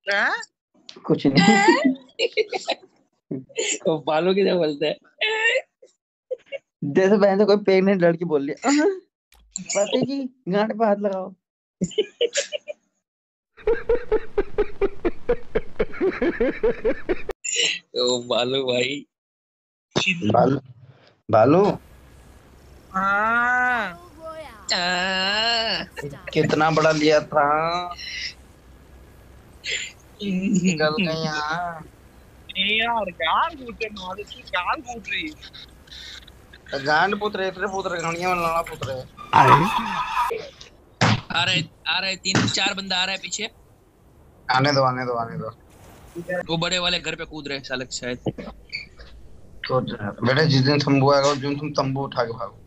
कुछ नहीं। तो बालों की जगह बोलते हैं जैसे बहन से कोई प्रेग्नेंट लड़की बोल रही है पति जी गांड पे हाथ लगाओ। तो बालू भाई बालू बालू कितना बड़ा लिया था, निकल गई यहाँ। यार गाल घूटे मारे की गाल घूट रही गांड पुत्र इतने पुत्र घड़िया में लाना पुत्र है। आ रहे 3-4 बंदा आ रहा है पीछे। आने दो आने दो आने दो। वो बड़े वाले घर पे कूद रहे हैं साले शायद। तो बेटे जिस दिन तंबू आएगा उस दिन तुम तंबू उठा के भागो।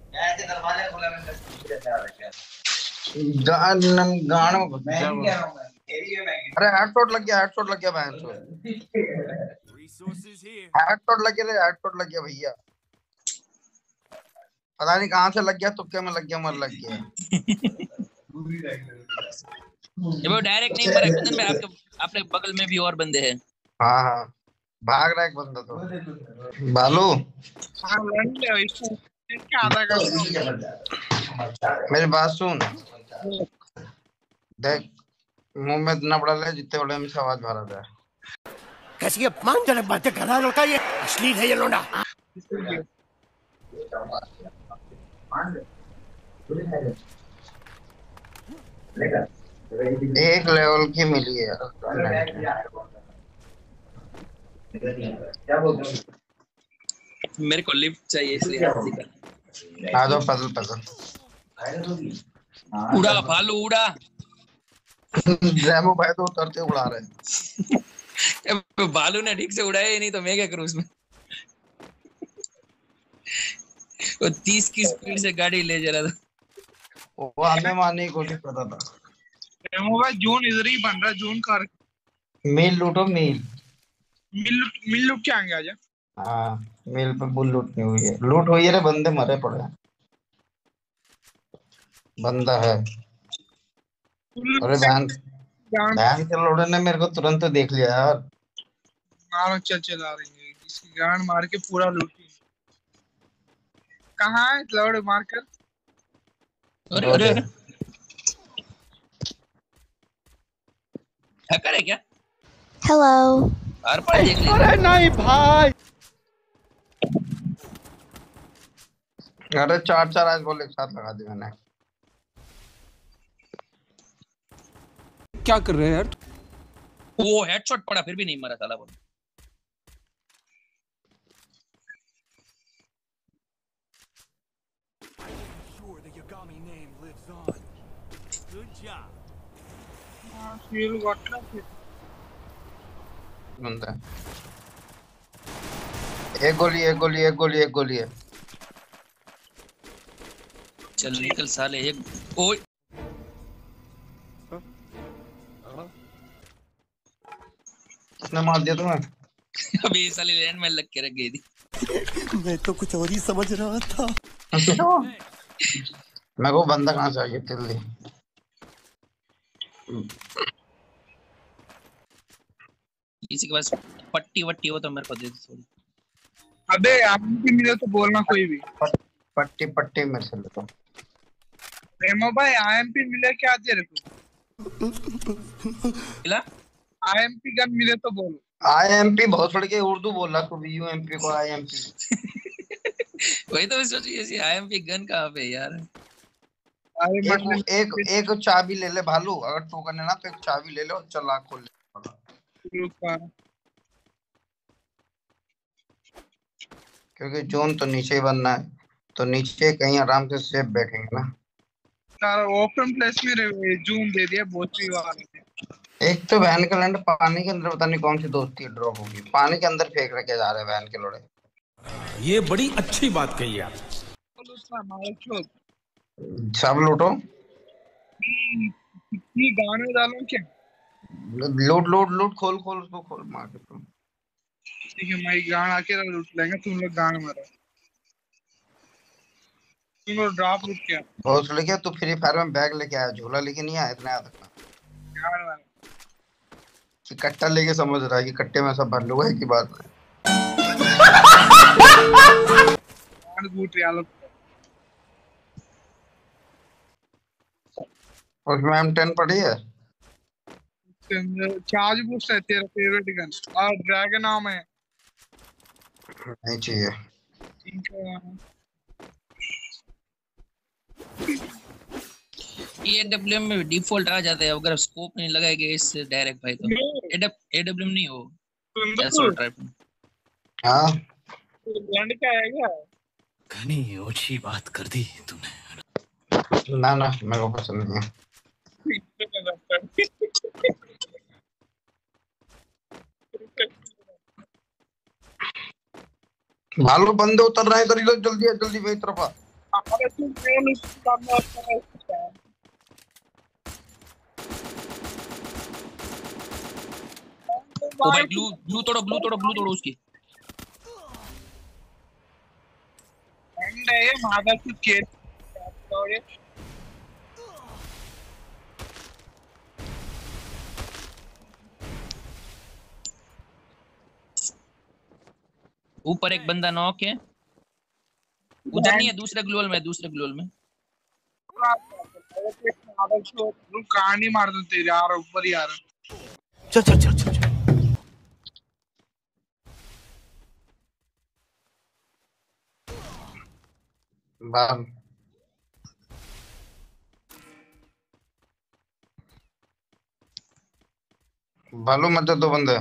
गांड में अरे हेडशॉट लग गया बहन चो। हेडशॉट लग गया हेडशॉट लग गया भैया, पता नहीं कहाँ से लग गया, तुक्के में लग गया, मर लग गया। ये वो डायरेक्ट नहीं मरा कुंदन भाई, आपके बगल में भी और बंदे हैं। हाँ हाँ भाग रहा है एक बंदा तो। बालू मेरी बात सुन, देख मुंह में इतना बड़ा ले जितने बड़े में से आवाज भरा रहा है। कैसी अपमानजनक बातें कर रहा है लड़का, ये अश्लील है ये लोंडा। एक लेवल की मिली है मेरे को लिफ्ट चाहिए इसलिए आ जाओ पजल पजल। उड़ा भालू उड़ा। रैमो भाई तो उतरते उड़ा रहे। भालू ने ठीक से उड़ाया ही नहीं तो मैं क्या करूं उसमें। वो 30 की स्पीड से गाड़ी ले जा रहा था। वो हमें मारने की कोशिश कर रहा था। रैमो भाई जून इधर ही बन रहा है, जून का मील लूटो मील। मिल लूट के आएंगे आजा। हाँ मील पे बुल लूट नहीं हुई है, लूट हुई है रे, बंदे मरे पड़े हैं। बंदा है। अरे बहन के लोड़े ने मेरे को तुरंत देख लिया यार। मारो चला रही है, इसकी गांड मार के पूरा लूटी। कहाँ है लौड़ मार कर। अरे अरे हैकर है क्या? हेलो। अरे नहीं भाई। अरे 4 आज बॉल एक साथ लगा दी मैंने। क्या कर रहे हैं यार? वो हेडशॉट पड़ा फिर भी नहीं मरा साला वो। बंदा एक गोली है। चल निकल साले एक। ओए किसने मार दिया तुम्हें? अभी साले लैंड में लग के रख गई थी। मैं तो कुछ और ही समझ रहा था। मैं को बंदा कहाँ से आ गया जल्दी। किसी के पास पट्टी वट्टी हो तो मेरे को दे दो। अबे आपकी मिले तो बोलना कोई भी। पट्टी मेरे से लो। रेमो भाई आईएमपी मिले क्या दे रहे मिला? आईएमपी गन मिले तो बोलो। आईएमपी बहुत बड़ के उर्दू बोला तो यूएमपी को आईएमपी। वही तो मैं सोच रही थी आईएमपी गन कहाँ पे यार। एक चाबी ले ले भालू, अगर टोकन है ना तो एक चाबी ले ले और चला खोल ले। क्योंकि जोन तो नीचे ही बनना है, तो नीचे कहीं आराम से सेफ बैठेंगे ना। ओपन प्लेस में जून दे दिया बोचरी वाले। एक तो वैन का लैंड पानी के अंदर, पता नहीं कौन सी दोस्ती ड्रॉप होगी, पानी के अंदर फेंक रखे जा रहे हैं वैन के लोड़े। ये बड़ी अच्छी बात कही आप। सब लूटो। गाने डालो क्या? लूट खोल उसको खोल मार के तुम। ठीक है मैं गान आके लूट लेंगे, तुम लोग गान मारो। तुम लोग ड्रॉप लूट क्या? बहुत लेके तू फ्री फायर में बैग लेके आया, झोला लेके नहीं आया इतना याद रखना। गान मारो। कि कट्टा लेके समझ रहा है कि कट्टे में सब भर लूंगा की बात है। और बूट यार उसमें M10 पड़ी है। चार्ज बूस्ट है तेरा फेवरेट गन और ड्रैगन आर्म है नहीं चाहिए। इनका। ये एडब्ल्यूएम में डिफॉल्ट आ जाता है अगर स्कोप नहीं लगाएंगे इससे डायरेक्ट भाई तो। एडब्ल्यूएम नहीं हो असॉल्ट राइफल। हाँ ब्रांड क्या है क्या? घनी ओछी बात कर दी तूने। ना ना मेरे को पसंद नहीं है। भालू बंदे उतर रहे हैं इधर इधर जल्दी है जल्दी मेरी तरफ आ। हमारे तो मेन उसके सामने आता है ओ भाई ब्लू तोड़ो उसकी। एंड है मादा की केस और ये ऊपर एक बंदा नॉक है। उधर नहीं है दूसरे ग्लोअल में। मादा को कहानी मार दो तेरे यार ऊपर यार। चल चल चल चल चल। बाल भालू मत दो बंदे।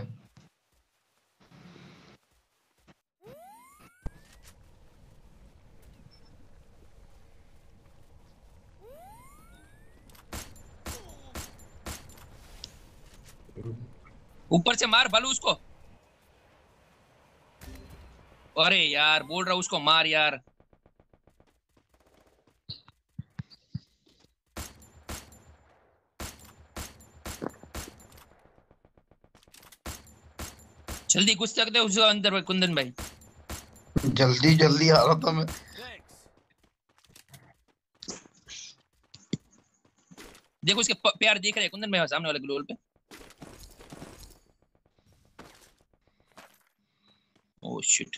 ऊपर से मार भालू उसको। अरे यार बोल रहा उसको मार यार। जल्दी घुस सकते हो उसके अंदर भाई कुंदन भाई। जल्दी जल्दी आ रहा था मैं। देखो उसके प्यार देख रहे हैं कुंदन भाई सामने वाले ग्लोअल पे। Oh shit.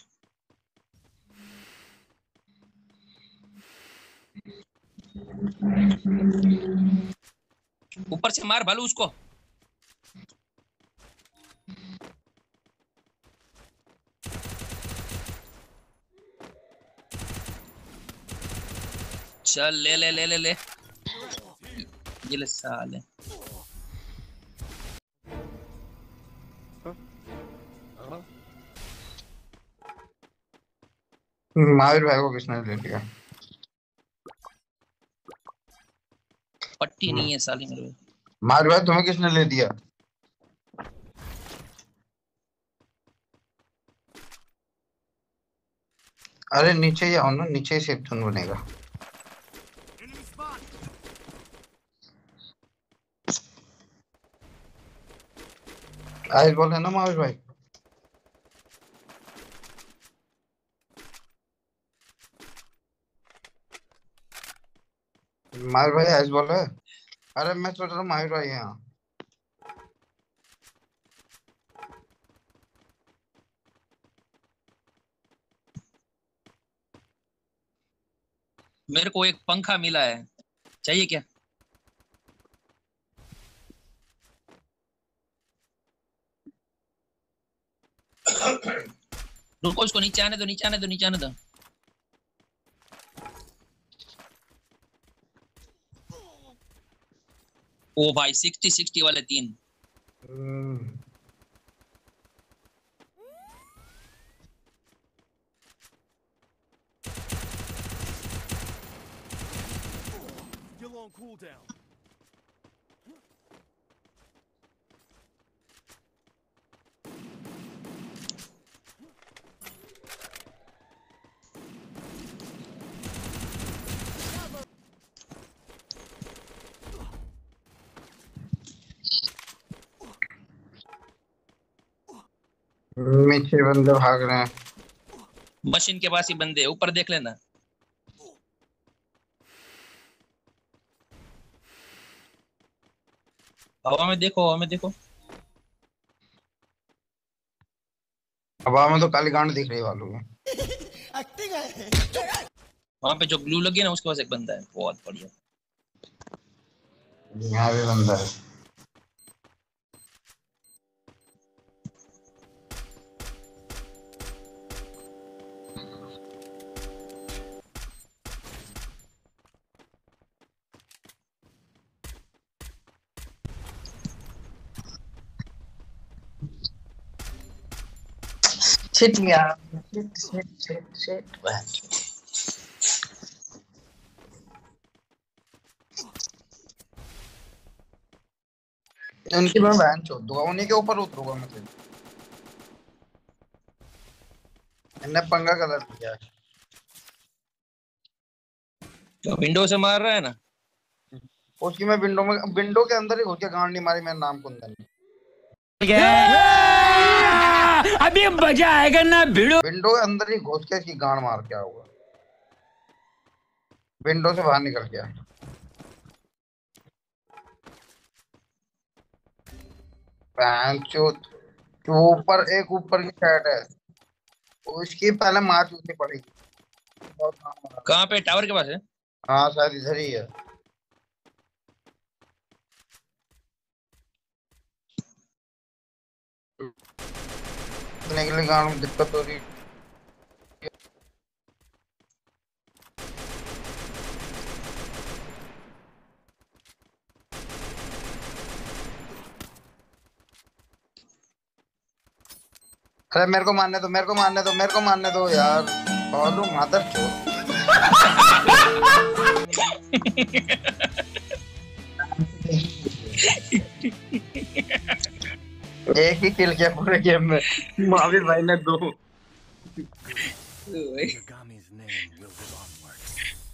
ऊपर से मार भालू उसको। चल ले ले ले ले ले ये ले साले। महावीर भाई को किसने ले लिया। पट्टी नहीं है साली मेरे। महावीर भाई तुम्हें किसने ले दिया। अरे नीचे ही आओ ना नीचे ही सेफ जोन बनेगा। आइस बॉल है ना महावीर भाई। महावीर भाई आइस बॉल है। अरे मैं सोच रहा हूँ महावीर भाई यहाँ। मेरे को एक पंखा मिला है चाहिए क्या। रुको उसको नीचे आने दो। ओ भाई 60 वाले 3। Still on cooldown. नीचे बंदे भाग रहे हैं। मशीन के पास ही बंदे ऊपर देख लेना। हवा में देखो। हवा में तो काली गांड दिख रही वालों में। वहां पे जो ग्लू लगी है ना उसके पास एक बंदा है, बहुत बढ़िया। यहाँ भी बंदा है। शिट यार, शिट। उनकी मैं वैन छोड़ दूंगा, उन्हीं के ऊपर उतरूंगा मैं तो। इन्हें पंगा कलर दिया है। तो विंडो से मार रहा है ना। उसकी मैं विंडो के अंदर ही घुस के गांड नहीं मारी, मेरा नाम कुंदन है। अभी मजा आएगा ना भिड़ो। विंडो के अंदर ही घुस के इसकी गांड मार के आऊंगा, विंडो से बाहर निकल गया। ऊपर की साइड है, उसकी पहले मार चूसनी पड़ेगी। कहाँ पे? टावर के पास है। हाँ शायद इधर ही है। निकले गांव में दिक्कत हो रही। अरे मेरे को मारने दो यार, बोलो मदर चोद। एक ही किल किया पूरे गेम में, महावीर भाई ने 2। Yagami's name will live onward.